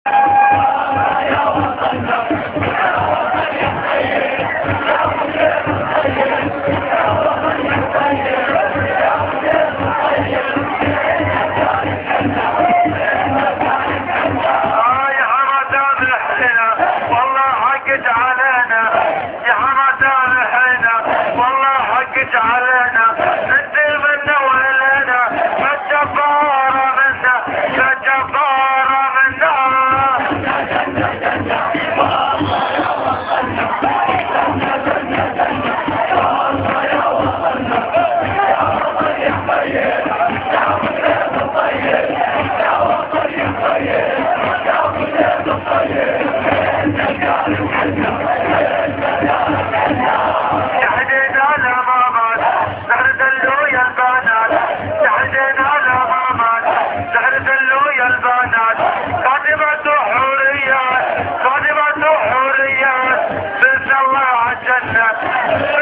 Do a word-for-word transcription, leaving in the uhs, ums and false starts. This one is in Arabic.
علينا انت منا ولنا فالجبارة منا فالجبارة منا قادمة حوريات قادمة حوريات بإذن الله عالجنة.